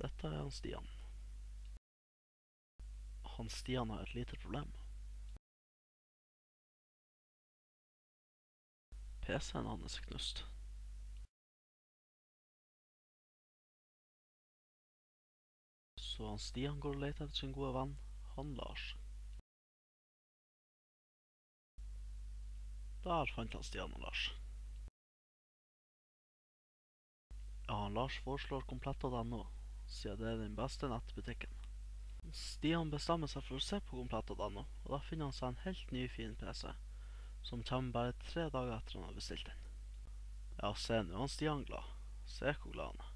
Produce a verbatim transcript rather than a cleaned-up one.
Dette er han Stian. Han Stian har et lite problem. P C-en hans er knust. Så han Stian går og leter etter sin gode venn, han Lars. Der fant han Stian og Lars. Ja, han Lars foreslår komplett punkt no, siden det er den beste nettbutikken. Stian bestemmer seg for å se på komplett punkt no, og da finner han seg en helt ny fin P C, som kommer bare tre dager etter han har bestilt den. Ja, se, nå er han Stian glad. Se hvor glad han er.